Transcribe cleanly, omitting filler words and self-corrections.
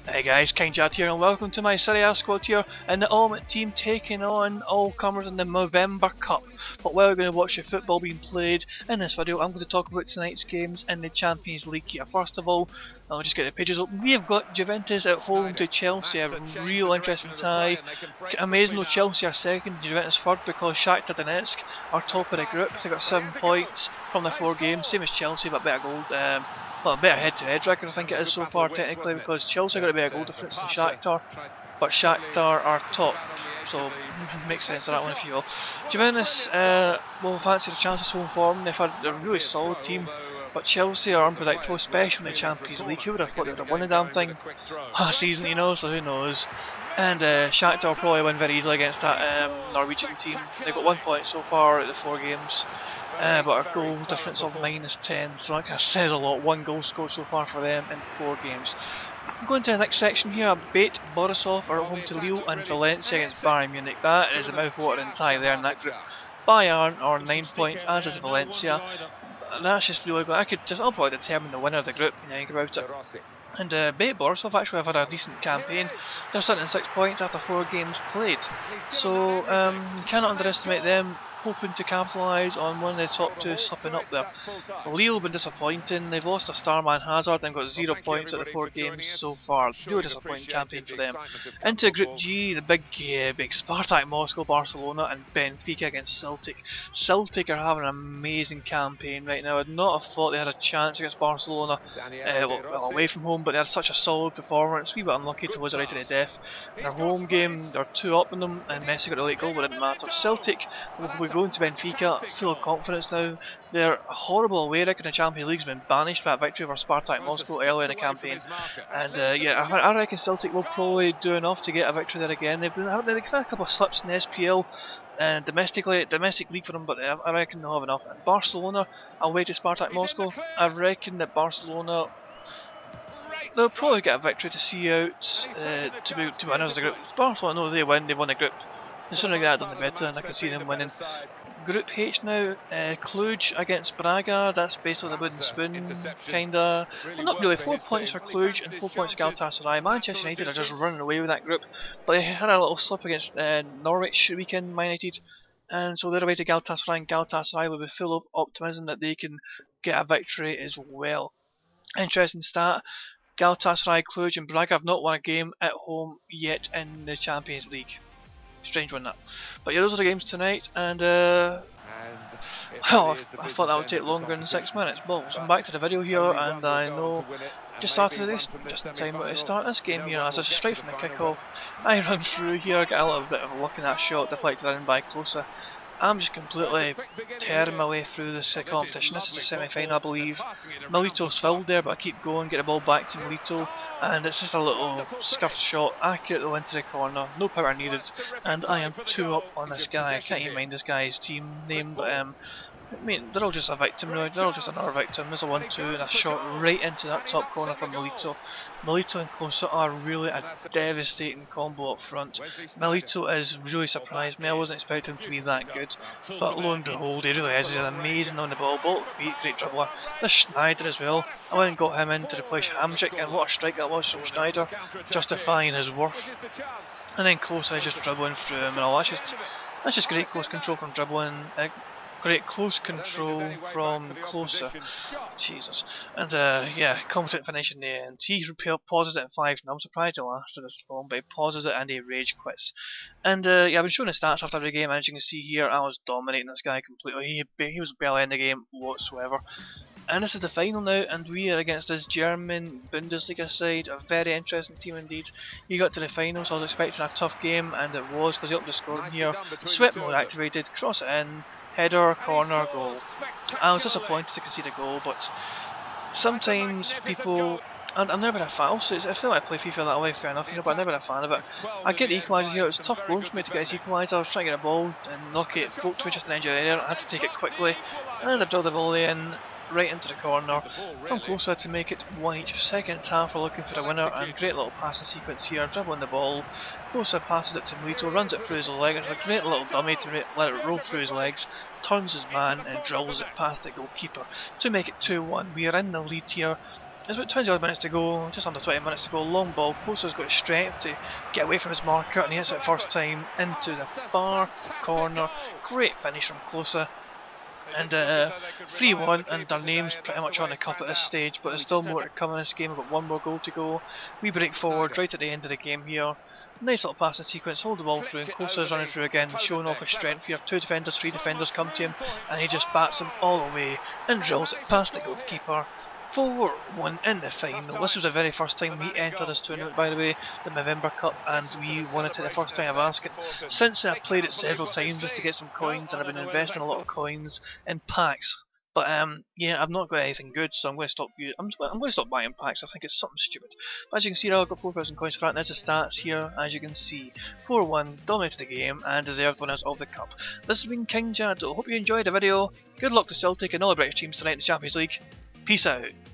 Hey guys, KineJad here and welcome to my Serie A squad here and the Ultimate Team taking on all comers in the Movember Cup. But while we're going to watch the football being played, in this video I'm going to talk about tonight's games in the Champions League here. First of all, I'll just get the pages open. We have got Juventus at home to Chelsea, a real interesting tie. Amazing though, Chelsea are second, Juventus third because Shakhtar Donetsk are top of the group. They've got 7 points from the 4 games, same as Chelsea but better goal. Well, a better head-to-head record I think it is so far technically, because Chelsea got a better goal difference than Shakhtar, but Shakhtar are top, so it makes sense of that one if you will. Juventus will fancy the chances home form. They've had a really solid team, but Chelsea are unpredictable, especially in the Champions League. Who would have thought they would have won the damn thing last season, you know, so who knows. And Shakhtar will probably win very easily against that Norwegian team. They've got 1 point so far at the 4 games. But a goal difference of -10, so that says a lot. 1 goal scored so far for them in 4 games. I'm going to the next section here. BATE Borisov are at home to Lille and Valencia against Bayern Munich. That is a mouth-watering tie there in that group. Bayern are 9 points, as is Valencia. That's just really good. I'll probably determine the winner of the group when you think about it. And BATE Borisov actually have had a decent campaign. They're sitting at 6 points after 4 games played. So you cannot underestimate them, hoping to capitalise on one of the top 2 slipping up there. Lille have been disappointing. They've lost a star man Hazard and got 0 points at the 4 games so far. Really disappointing campaign for them. Into Group G, the big Spartak Moscow, Barcelona and Benfica against Celtic. Celtic are having an amazing campaign right now. I'd not have thought they had a chance against Barcelona away from home, but they had such a solid performance. We were unlucky to lose it right to the death. In their home game, they're 2 up on them and Messi got a late goal, but it didn't matter. Celtic will going to Benfica full of confidence now. Their horrible away record in the Champions League has been banished by a victory over Spartak Moscow early in the campaign. And I reckon Celtic will probably do enough to get a victory there again. They've had a couple of slips in the SPL and domestic league for them, but I reckon they'll have enough. And Barcelona away to Spartak Moscow, I reckon that Barcelona, they'll probably get a victory to see out to be winners of the group. Barcelona, no, they won the group. The sooner they get that done the better, and I can see them winning. Group H now, Cluj against Braga. That's basically the wooden spoon, kinda. Well, not really. 4 points for Cluj and 4 points for Galatasaray. Manchester United are just running away with that group, but they had a little slip against Norwich weekend, Man United, and so they're away to Galatasaray, and Galatasaray will be full of optimism that they can get a victory as well. Interesting stat. Galatasaray, Cluj and Braga have not won a game at home yet in the Champions League. Strange one that. But yeah, those are the games tonight, and well, I thought that would take longer than 6 minutes. Well, so I'm back to the video here, and I know just started this, just the time to start this game here. As I straight from the kickoff, I run through here, get a little bit of a look in that shot, deflected in by Klose. I'm just completely tearing my way through this competition. This is the semi-final, I believe. Milito's filled there, but I keep going, get the ball back to Milito, and it's just a little scuffed shot, accurately into the corner, no power needed, and I am 2 up on this guy. I can't even mind this guy's team name, but I mean, they're all just a victim now, they're all just another victim. There's a 1-2 and a shot right into that top corner from Milito. Milito and Klose are really a devastating combo up front. Milito is really surprised me, I wasn't expecting him to be that good, but lo and behold, he really is. He's amazing on the ball, ball feet, great dribbler. There's Schneider as well. I went and got him in to replace Hamsik, and what a strike that was from Schneider, justifying his worth. And then Klose is just dribbling through him and all. That's just great close control from dribbling. Great close control from Klose. Jesus. And yeah, competent finish in the end. He pauses it at 5 now. I'm surprised he lasted this long, but he pauses it and he rage quits. And yeah, I've been showing the stats after the game, as you can see here. I was dominating this guy completely. He was barely in the game whatsoever. And this is the final now, and we are against this German Bundesliga side, a very interesting team indeed. He got to the final, so I was expecting a tough game, and it was, because he upped the score in here. Swept mode activated, cross it in, header, corner, goal. I was disappointed to concede a goal, but sometimes people, and I'm never a fan, also I feel like I play FIFA that way, fair enough, you know, but I'm never a fan of it. I get the equaliser here, it was tough going for me to get his equaliser. I was trying to get a ball and knock it, broke to me just an edge of the area, I had to take it quickly, and I drilled the volley in, right into the corner. Come closer to make it 1 each. Second half we're looking for a winner, and great little passing sequence here, dribbling the ball. Klose passes it to Milito, runs it through his leg. It's a great little dummy to let it roll through his legs, turns his man and drills it past the goalkeeper to make it 2-1. We are in the lead here. There's about 20 odd minutes to go, just under 20 minutes to go. Long ball. Closer's got strength to get away from his marker, and he hits it first time into the far corner. Great finish from Closer. And 3-1, and their name's pretty much on the cup at this stage, but there's still more to come in this game. We've got one more goal to go. We break forward right at the end of the game here. Nice little passing sequence, hold the ball through, and Closer's running through again, showing off his strength here. 2 defenders, 3 defenders come to him, and he just bats them all away and drills it past the goalkeeper. 4-1 in the final. This was the very first time we entered this tournament, by the way, the Movember Cup, and we won it the first time I've asked it. Since then I've played it several times just to get some coins, and I've been investing a lot of coins in packs. But yeah, I've not got anything good, so I'm going to stop. I'm going to stop buying packs. I think it's something stupid. But as you can see, I've got 4,000 coins for that. And there's the stats here. As you can see, 4-1 dominated the game and deserved winners of the cup. This has been King Jad. Hope you enjoyed the video. Good luck to Celtic and all the British teams tonight in the Champions League. Peace out.